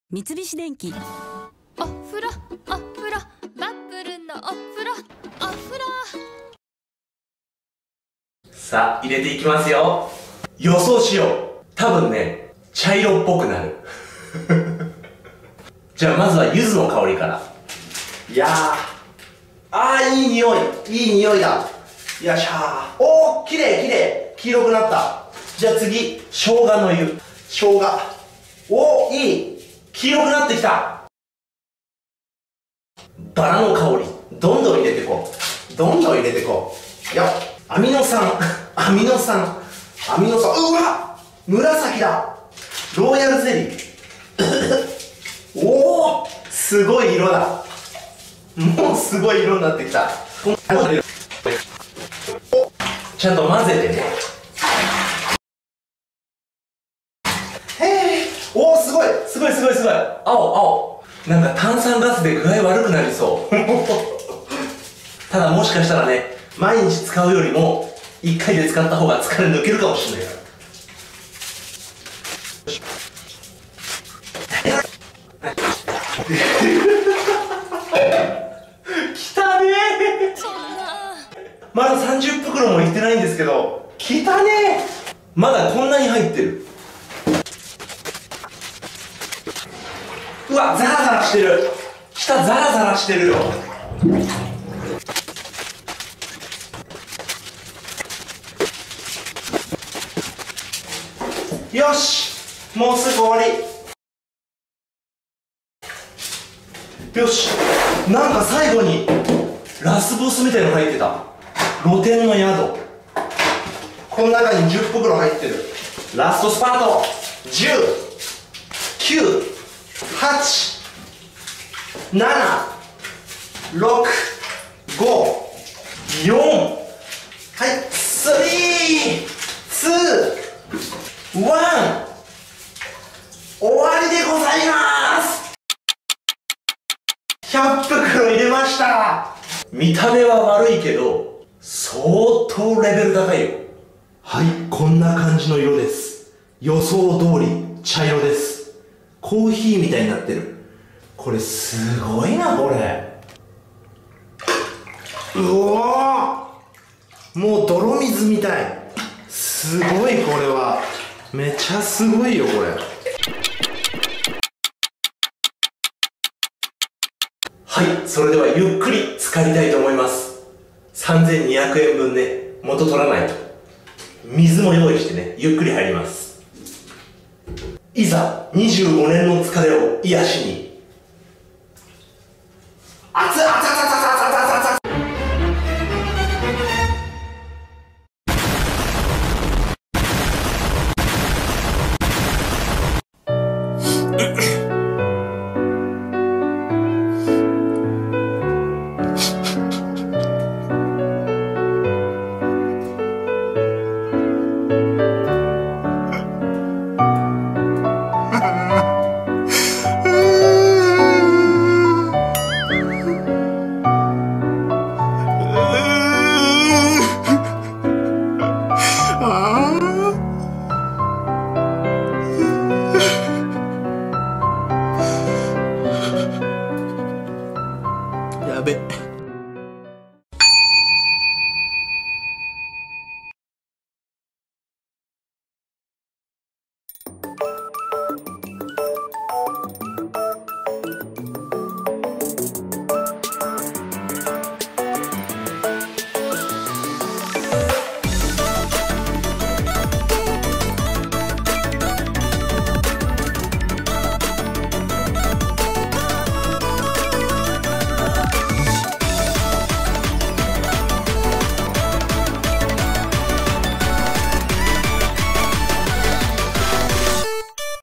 三菱電機。 お風呂バッブルのお風呂さあ入れていきますよ。予想しよう。多分ね茶色っぽくなるじゃあまずは柚子の香りから。いやー、いい匂い、いい匂いだ。よっしゃー。おー、きれいきれい、黄色くなった。じゃあ次、生姜の湯。生姜、おー、いい、黄色くなってきた。バラの香り、どんどん入れてこう、どんどん入れてこう。よっ、アミノ酸アミノ酸、うわ、紫だ。ローヤルゼリーおお、すごい色だ。もうすごい色になってきた。ちゃんと混ぜてね。おお、すごいすごいすごいすごい。青、なんか炭酸ガスで具合悪くなりそうただもしかしたらね、毎日使うよりも1回で使った方が疲れ抜けるかもしれないから。きたねー。まだ30袋もいってないんですけど、きたねー。まだこんなに入ってる。うわ、ザラザラしてる。下ザラザラしてるよ。よし、もうすぐ終わり。よし、なんか最後にラスボスみたいの入ってた。露天の宿。この中に10袋入ってる。ラストスパート。10、9、8、7、6、5、4、はい、3、2、1、終わりでございます。100袋入れました。見た目は悪いけど相当レベル高いよ。はい、こんな感じの色です。予想通り茶色です。コーヒーみたいになってる。これすごいな。これうわー、もう泥水みたい。すごい、これはめちゃすごいよこれ。はい、それではゆっくり浸かりたいと思います。3200円分ね、元取らないと。水も用意してね、ゆっくり入ります。いざ25年の疲れを癒しに。熱々やべ。